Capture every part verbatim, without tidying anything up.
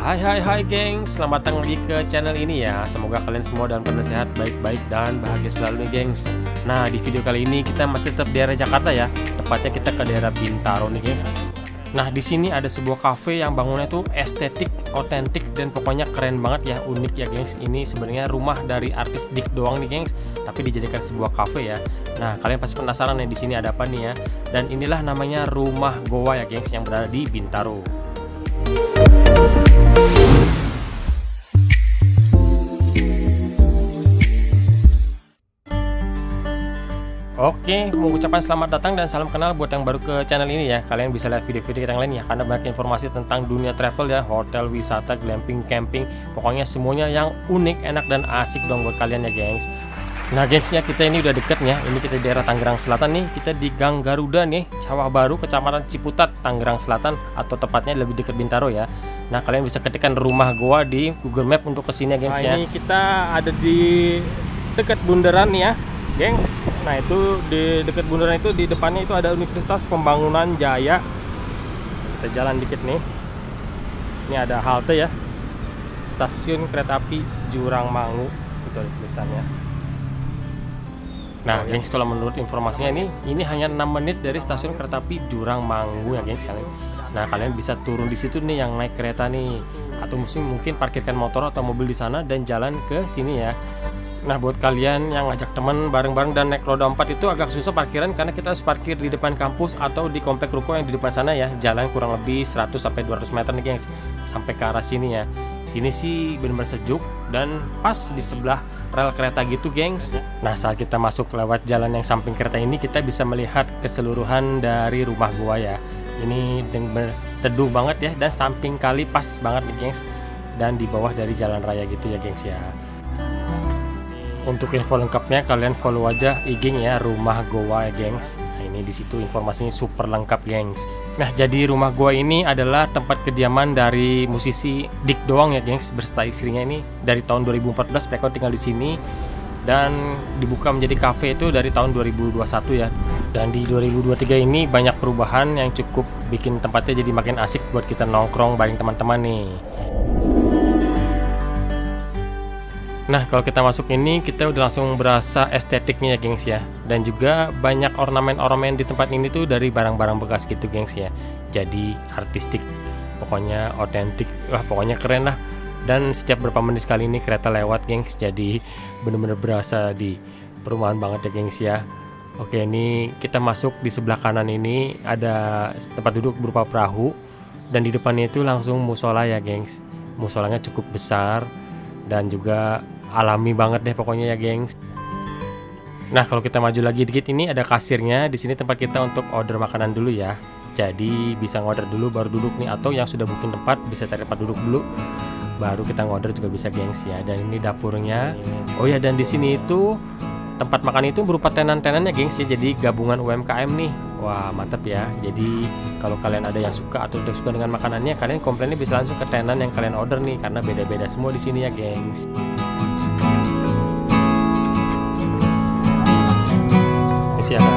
Hai hai hai gengs, selamat datang lagi ke channel ini ya. Semoga kalian semua dalam keadaan sehat, baik-baik dan bahagia selalu nih gengs. Nah, di video kali ini kita masih tetap di daerah Jakarta ya. Tepatnya kita ke daerah Bintaro nih gengs. Nah, di sini ada sebuah cafe yang bangunnya tuh estetik, otentik, dan pokoknya keren banget ya, unik ya gengs. Ini sebenarnya rumah dari artis Dik doang nih gengs, tapi dijadikan sebuah cafe ya. Nah, kalian pasti penasaran nih di sini ada apa nih ya. Dan inilah namanya Rumah Goa ya gengs, yang berada di Bintaro. Oke, mengucapkan selamat datang dan salam kenal buat yang baru ke channel ini ya. Kalian bisa lihat video-video kita yang lain ya, karena banyak informasi tentang dunia travel ya, hotel, wisata, glamping, camping, pokoknya semuanya yang unik, enak, dan asik dong buat kalian ya gengs. Nah gengs ya, kita ini udah deket ya, ini kita di daerah Tangerang Selatan nih, kita di Gang Garuda nih, Sawah Baru, Kecamatan Ciputat, Tangerang Selatan, atau tepatnya lebih dekat Bintaro ya. Nah, kalian bisa ketikkan Rumah Goa di Google Map untuk kesini ya gengs ya. Nah, ini kita ada di dekat bundaran ya gengs. Nah, itu di dekat bundaran itu, di depannya itu ada Universitas Pembangunan Jaya. Kita jalan dikit nih. Ini ada halte ya, Stasiun Kereta Api Jurang Mangu, itu ada tulisannya. Nah, gengs, kalau menurut informasinya ini, ini hanya enam menit dari stasiun kereta api Jurang Mangu ya, gengs. Nah, kalian bisa turun di situ nih yang naik kereta nih, atau mungkin mungkin parkirkan motor atau mobil di sana dan jalan ke sini ya. Nah, buat kalian yang ngajak temen bareng-bareng dan naik roda empat itu agak susah parkiran, karena kita harus parkir di depan kampus atau di komplek ruko yang di depan sana ya. Jalan kurang lebih seratus sampai dua ratus meter nih, gengs, sampai ke arah sini ya. Sini sih benar-benar sejuk dan pas di sebelah rel kereta gitu, gengs. Nah, saat kita masuk lewat jalan yang samping kereta ini, kita bisa melihat keseluruhan dari Rumah Goa ya. Ini teduh banget ya, dan samping kali pas banget nih, gengs. Dan di bawah dari jalan raya gitu ya, gengs ya. Untuk info lengkapnya kalian follow aja I G-nya ya, Rumah Goa ya, gengs. Nah, ini di situ informasinya super lengkap, gengs. Nah, jadi Rumah Goa ini adalah tempat kediaman dari musisi Dik doang ya, gengs, berserta istrinya ini. Dari tahun dua ribu empat belas mereka tinggal di sini, dan dibuka menjadi cafe itu dari tahun dua ribu dua puluh satu ya. Dan di dua ribu dua puluh tiga ini banyak perubahan yang cukup bikin tempatnya jadi makin asik buat kita nongkrong bareng teman-teman nih. Nah, kalau kita masuk ini, kita udah langsung berasa estetiknya ya, gengs ya. Dan juga banyak ornamen-ornamen di tempat ini tuh dari barang-barang bekas gitu, gengs ya. Jadi artistik, pokoknya otentik, wah pokoknya keren lah. Dan setiap berapa menit sekali ini kereta lewat, gengs. Jadi bener-bener berasa di perumahan banget ya, gengs ya. Oke, ini kita masuk di sebelah kanan ini ada tempat duduk berupa perahu. Dan di depannya itu langsung musola ya, gengs. Musolanya cukup besar dan juga alami banget deh pokoknya ya, gengs. Nah, kalau kita maju lagi dikit, ini ada kasirnya. Di sini tempat kita untuk order makanan dulu ya. Jadi bisa ngorder dulu baru duduk nih, atau yang sudah booking tempat bisa cari tempat duduk dulu baru kita ngorder juga bisa, gengs ya. Dan ini dapurnya. Oh ya, dan di sini itu tempat makan itu berupa tenan-tenannya, gengs ya. Jadi gabungan U M K M nih. Wah, mantap ya. Jadi kalau kalian ada yang suka atau tidak suka dengan makanannya, kalian komplainnya bisa langsung ke tenan yang kalian order nih, karena beda-beda semua di sini ya, gengs. Isi ada.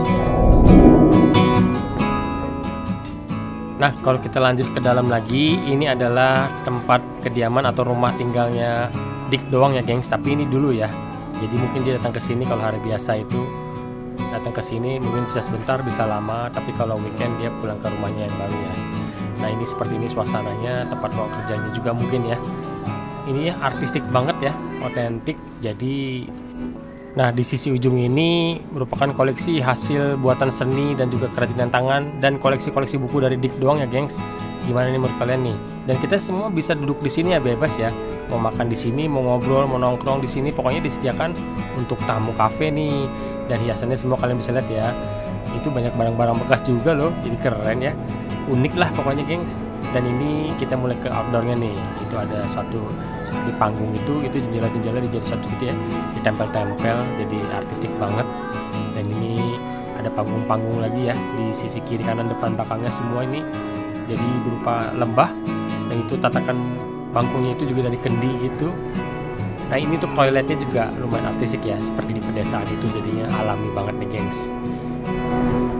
Nah, kalau kita lanjut ke dalam lagi, ini adalah tempat kediaman atau rumah tinggalnya Dik doang ya, gengs. Tapi ini dulu ya. Jadi mungkin dia datang ke sini kalau hari biasa itu datang ke sini mungkin bisa sebentar, bisa lama, tapi kalau weekend dia pulang ke rumahnya yang baru ya. Nah, ini seperti ini suasananya, tempat ruang kerjanya juga mungkin ya. Ini ya artistik banget ya, otentik. Jadi nah, di sisi ujung ini merupakan koleksi hasil buatan seni dan juga kerajinan tangan, dan koleksi-koleksi buku dari Dik doang ya, gengs. Gimana nih menurut kalian nih? Dan kita semua bisa duduk di sini ya, bebas ya. Mau makan di sini, mau ngobrol, mau nongkrong di sini, pokoknya disediakan untuk tamu kafe nih. Dan hiasannya semua kalian bisa lihat ya. Itu banyak barang-barang bekas juga loh, jadi keren ya. Unik lah pokoknya, gengs. Dan ini kita mulai ke outdoornya nih. Itu ada suatu seperti panggung itu, itu jendela-jendela dijadi suatu gitu ya, ditempel-tempel, jadi artistik banget. Dan ini ada panggung-panggung lagi ya di sisi kiri, kanan, depan, belakangnya semua ini jadi berupa lembah. Dan itu tatakan bangkunya itu juga dari kendi gitu. Nah, ini untuk toiletnya juga lumayan artistik ya, seperti di pedesaan itu, jadinya alami banget nih, gengs.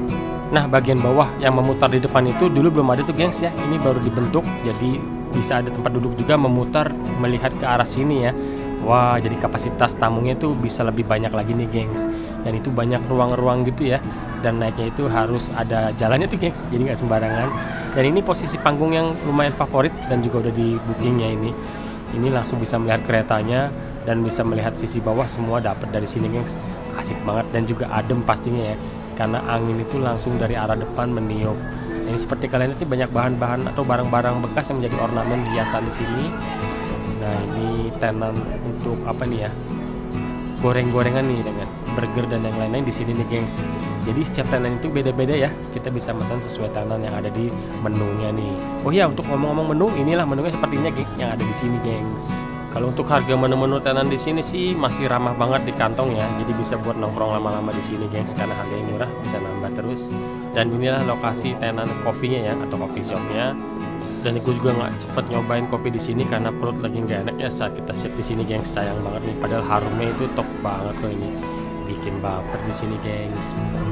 Nah, bagian bawah yang memutar di depan itu dulu belum ada tuh gengs ya. Ini baru dibentuk, jadi bisa ada tempat duduk juga memutar melihat ke arah sini ya. Wah, jadi kapasitas tamunya itu bisa lebih banyak lagi nih gengs. Dan itu banyak ruang-ruang gitu ya. Dan naiknya itu harus ada jalannya tuh gengs, jadi nggak sembarangan. Dan ini posisi panggung yang lumayan favorit dan juga udah di bookingnya ini. Ini langsung bisa melihat keretanya dan bisa melihat sisi bawah, semua dapat dari sini gengs. Asik banget dan juga adem pastinya ya, karena angin itu langsung dari arah depan meniup. Ini seperti kalian lihat, banyak bahan-bahan atau barang-barang bekas yang menjadi ornamen hiasan di sini. Nah, ini tenan untuk apa nih ya, goreng-gorengan nih dengan burger dan yang lain-lain di sini nih gengs. Jadi setiap tenan itu beda-beda ya, kita bisa pesan sesuai tenan yang ada di menunya nih. Oh ya, untuk ngomong-ngomong menu, inilah menunya sepertinya gengs yang ada di sini gengs. Kalau untuk harga menu-menu tenan di sini sih masih ramah banget di kantong ya, jadi bisa buat nongkrong lama-lama di sini gengs, karena harganya murah, bisa nambah terus. Dan inilah lokasi tenan kopinya ya, atau coffee shopnya. Dan aku juga nggak cepet nyobain kopi di sini karena perut lagi nggak enak ya saat kita sip di sini gengs. Sayang banget nih, padahal harumnya itu top banget loh ini, bikin baper di sini gengs.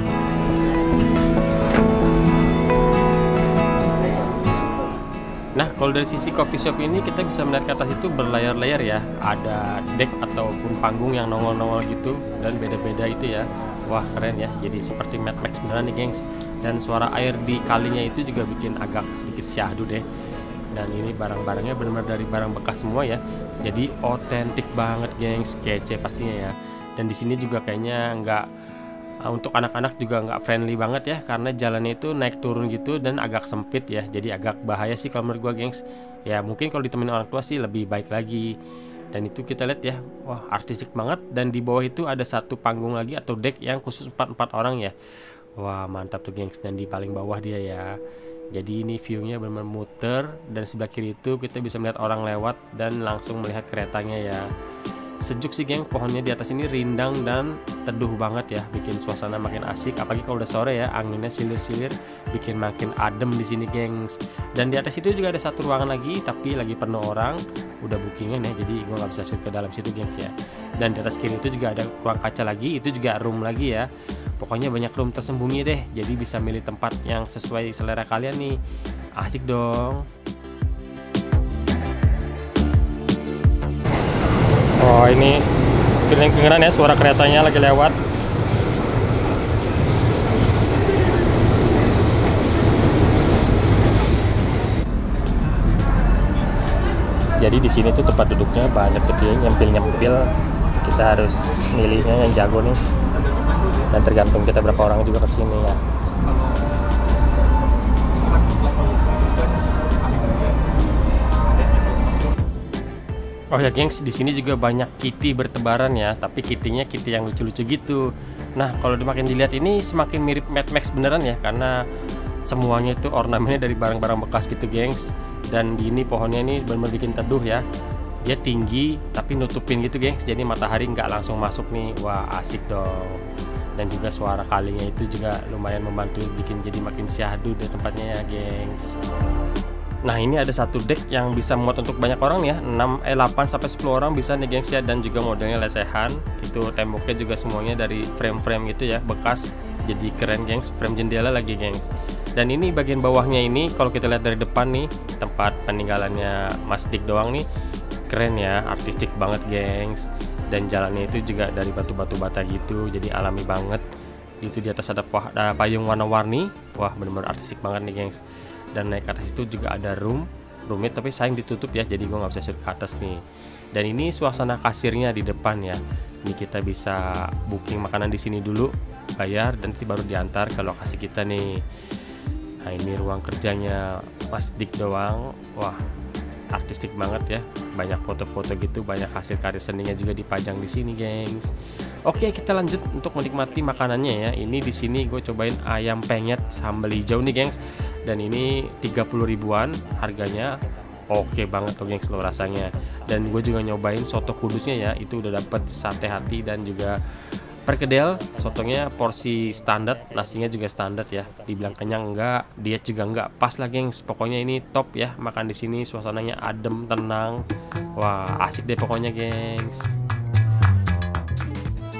Nah, kalau dari sisi coffee shop ini kita bisa melihat ke atas itu berlayar-layar ya. Ada deck ataupun panggung yang nongol-nongol gitu dan beda-beda itu ya. Wah, keren ya. Jadi seperti Mad Max beneran nih gengs. Dan suara air di kalinya itu juga bikin agak sedikit syahdu deh. Dan ini barang-barangnya benar-benar dari barang bekas semua ya. Jadi otentik banget gengs, kece pastinya ya. Dan di sini juga kayaknya nggak, untuk anak-anak juga nggak friendly banget ya, karena jalannya itu naik turun gitu dan agak sempit ya, jadi agak bahaya sih kalau menurut gua gengs. Ya mungkin kalau ditemenin orang tua sih lebih baik lagi. Dan itu kita lihat ya, wah artistik banget. Dan di bawah itu ada satu panggung lagi atau deck yang khusus empat empat orang ya. Wah mantap tuh gengs. Dan di paling bawah dia ya, jadi ini viewnya benar-benar muter, dan sebelah kiri itu kita bisa melihat orang lewat dan langsung melihat keretanya ya. Sejuk sih geng, pohonnya di atas ini rindang dan teduh banget ya, bikin suasana makin asik. Apalagi kalau udah sore ya, anginnya silir-silir, bikin makin adem di sini gengs. Dan di atas itu juga ada satu ruangan lagi, tapi lagi penuh orang, udah bookingan ya, jadi gue nggak bisa shoot ke dalam situ gengs ya. Dan di atas kiri itu juga ada ruang kaca lagi, itu juga room lagi ya. Pokoknya banyak room tersembunyi deh, jadi bisa milih tempat yang sesuai selera kalian nih. Asik dong. Oh ini kedengeran ya suara keretanya lagi lewat. Jadi di sini tuh tempat duduknya banyak tuh dia nyempil-nyempil. Kita harus milihnya yang jago nih. Dan tergantung kita berapa orang juga kesini ya. Oh ya gengs, di sini juga banyak kitty bertebaran ya, tapi kittynya kitty yang lucu-lucu gitu. Nah, kalau dimakin dilihat ini semakin mirip Mad Max beneran ya, karena semuanya itu ornamennya dari barang-barang bekas gitu gengs. Dan di ini pohonnya ini benar-benar bikin teduh ya. Dia tinggi tapi nutupin gitu gengs, jadi matahari nggak langsung masuk nih. Wah asik dong. Dan juga suara kalinya itu juga lumayan membantu bikin jadi makin syahdu di tempatnya ya gengs. Nah ini ada satu deck yang bisa muat untuk banyak orang ya, enam eh delapan sampai sepuluh orang bisa nih gengs ya. Dan juga modelnya lesehan, itu temboknya juga semuanya dari frame-frame gitu ya, bekas, jadi keren gengs, frame jendela lagi gengs. Dan ini bagian bawahnya ini kalau kita lihat dari depan nih, tempat peninggalannya Mas Dik doang nih, keren ya, artistik banget gengs. Dan jalannya itu juga dari batu-batu bata gitu, jadi alami banget. Itu di atas ada, ada payung warna-warni, wah bener-bener artistik banget nih gengs. Dan naik ke atas itu juga ada room roomnya, tapi sayang ditutup ya, jadi gue nggak bisa shoot ke atas nih. Dan ini suasana kasirnya di depan ya. Ini kita bisa booking makanan di sini dulu, bayar, dan nanti baru diantar ke lokasi kita nih. Nah ini ruang kerjanya Mas Dik doang, wah artistik banget ya, banyak foto-foto gitu, banyak hasil karya seninya juga dipajang di sini gengs. Oke kita lanjut untuk menikmati makanannya ya. Ini di sini gue cobain ayam penyet sambal hijau nih gengs. Dan ini tiga puluh ribuan harganya, oke banget tuh gengs lo rasanya. Dan gue juga nyobain soto kudusnya ya, itu udah dapet sate hati dan juga perkedel. Sotonya porsi standar, nasinya juga standar ya. Dibilang kenyang enggak, diet juga enggak, pas lah gengs. Pokoknya ini top ya, makan di sini suasananya adem, tenang. Wah asik deh pokoknya gengs.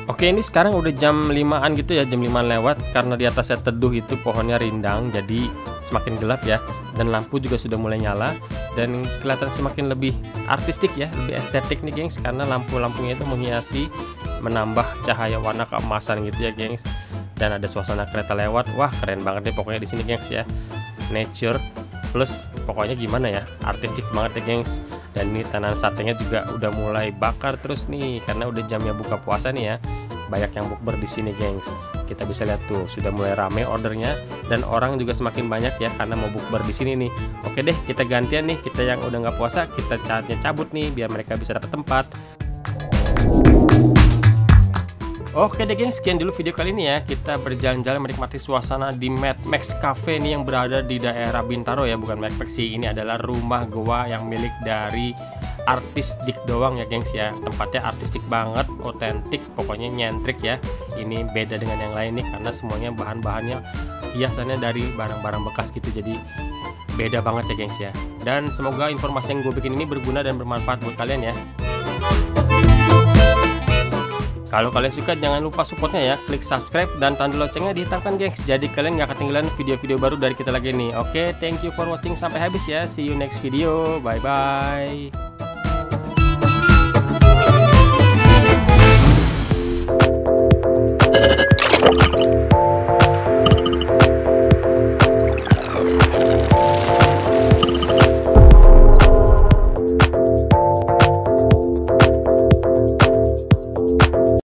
Oke, ini sekarang udah jam limaan gitu ya, jam lima lewat. Karena di atasnya teduh itu pohonnya rindang, jadi semakin gelap ya. Dan lampu juga sudah mulai nyala dan kelihatan semakin lebih artistik ya, lebih estetik nih gengs, karena lampu-lampunya itu menghiasi, menambah cahaya warna keemasan gitu ya gengs. Dan ada suasana kereta lewat. Wah, keren banget deh pokoknya di sini gengs ya. Nature plus pokoknya gimana ya, artistik banget ya gengs. Dan ini tenan satenya juga udah mulai bakar terus nih, karena udah jamnya buka puasa nih ya. Banyak yang bukber di sini gengs. Kita bisa lihat tuh sudah mulai rame ordernya, dan orang juga semakin banyak ya karena mau bukber di sini nih. Oke deh, kita gantian nih, kita yang udah nggak puasa kita saatnya cabut nih biar mereka bisa dapat tempat. Oke deh gengs, sekian dulu video kali ini ya. Kita berjalan-jalan menikmati suasana di Mad Max Cafe nih yang berada di daerah Bintaro ya, bukan Mad Max sih. Ini adalah rumah goa yang milik dari artis Dik doang ya gengs ya. Tempatnya artistik banget, otentik, pokoknya nyentrik ya. Ini beda dengan yang lain nih karena semuanya bahan-bahannya hiasannya dari barang-barang bekas gitu, jadi beda banget ya gengs ya. Dan semoga informasi yang gue bikin ini berguna dan bermanfaat buat kalian ya. Kalau kalian suka jangan lupa supportnya ya, klik subscribe dan tanda loncengnya dihitangkan gengs, jadi kalian nggak ketinggalan video-video baru dari kita lagi nih. Oke, thank you for watching sampai habis ya, see you next video, bye bye.